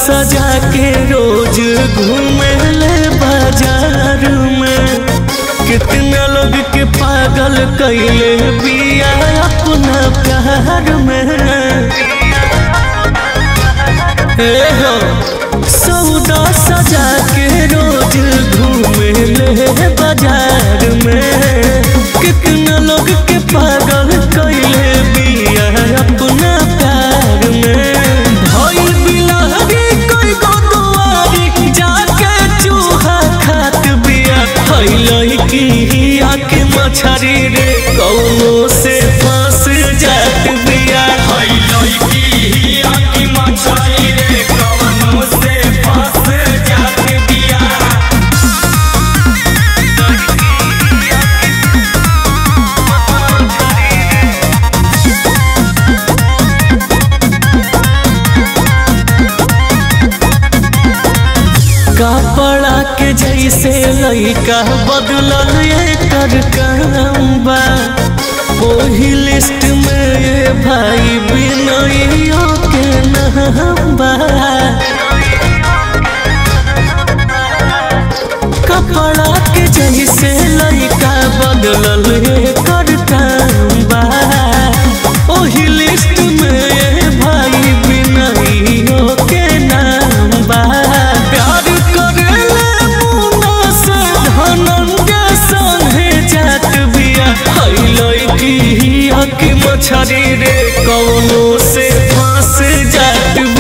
सजा के रोज घूमे ले बाजार में। कितना लोग के पागल कैले बिया अपना प्यार में। हो सौदा सजा के रोज घूमे ले बाजार में। कितना लोग के पागल कैले बिया अपना प्यार में। भाई बिलारी कोई को दुआरी जाके चूहा खात बिया। हई की आके मछरी रे कौनो से फंस जात बिया। हई की आके मछरी रे कौनो से फंस जात बिया। कपड़ा के जैसे लइका बदलल एकर काम बा। ओही लिस्ट में ये भाई बिनइयो के नाम बा। कपड़ा के जैसे लइका बदलल एकर काम बा। ओही लिस्ट में ये भाई बिनइयो के नाम बा। प्यार करेले मुन्ना से धनंजय संगे जात बिया। हई लइकी आके मछरी रे कौनो से फंस जात